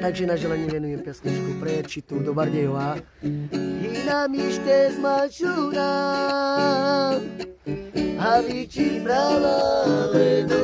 Takže na želanie venujem pesničku pre Čitu do Bardejova. Hina mište zmačúna a vyčí brala ledo.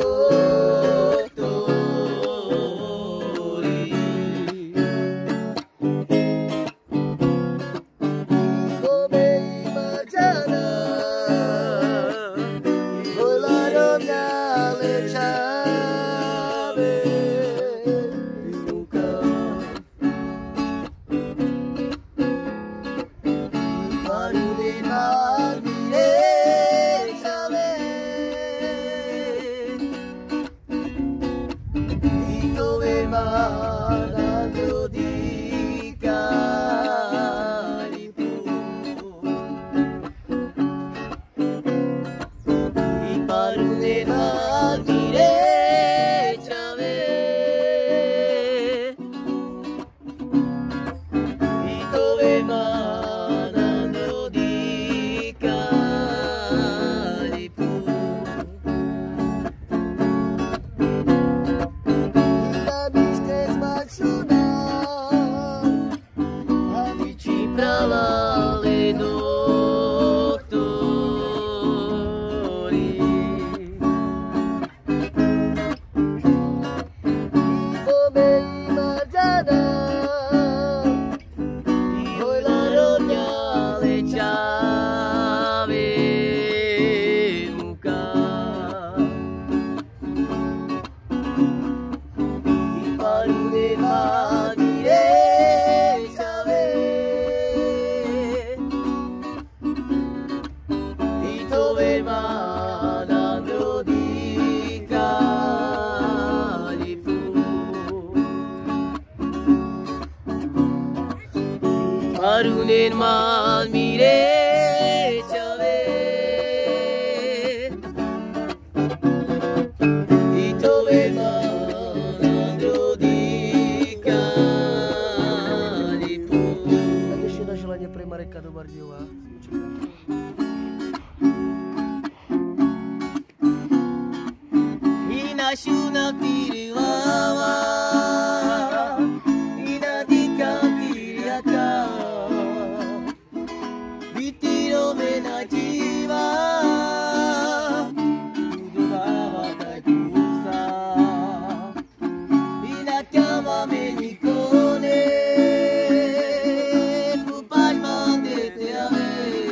Arunen mal mire chave Ito ve manandro di Kalipu. Tak ešte na želanie pre Mareka do Bardejova. Inashuna piriwawa Inadika tiriaka Vitiro menajiwa Uduhawa kaikusa Inakama menikone Pupai mandete ave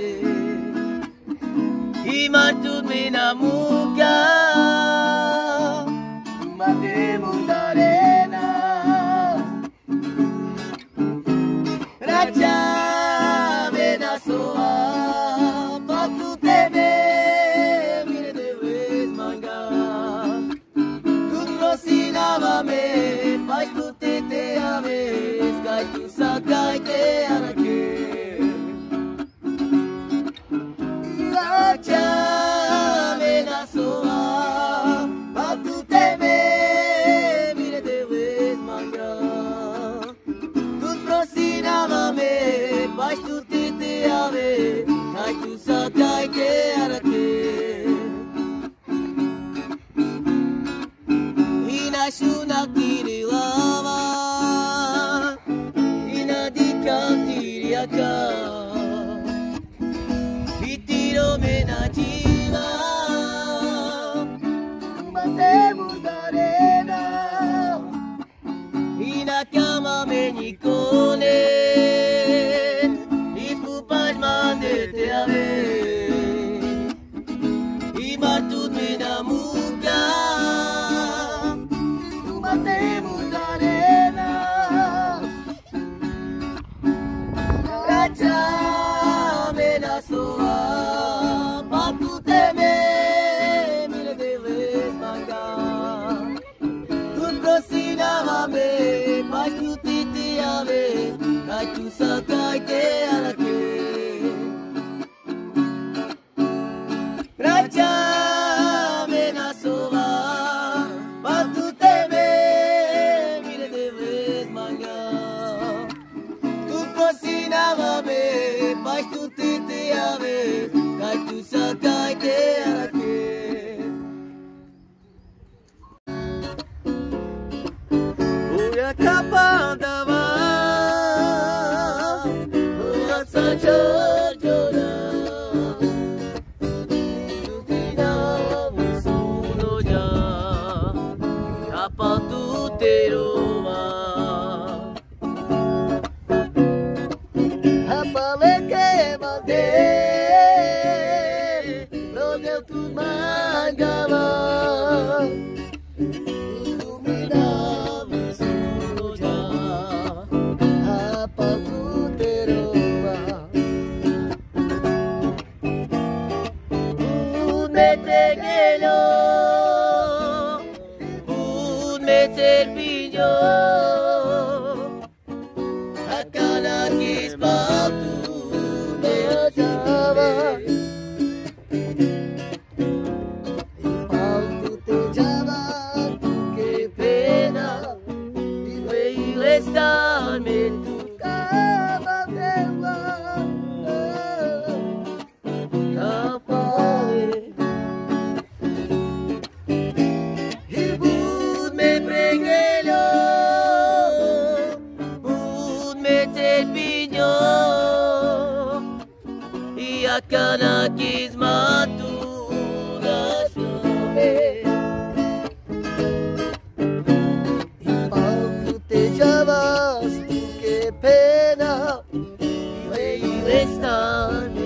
Imatud menamuka Inashuna kiriwawa Inadika tiriaka Vitiro menajiwa Matemu darena Inakama menikone Ipupas mandete ave Imatud menamuka Tu sakai te arake Raja menasowa Batu teme mire debes manga Tu cocinaba me Pais tu tete ave Kai tu sakai te arake Uya kapan saja llorar. Tu tidak sunoja, apa tu teroma? Apa leke mande, lo deu tu mangala. Tu tidak sunoja, apa tu teroma? Me tegelo, me terpillo, akala kisah tu me Java, ipau tu te Java, que pena, veio estar-me tu cama dela. capare. Bud me pregelo, bud me terpillo, y akala kisah tu Ipau tu te Java, que pena. veio estar-me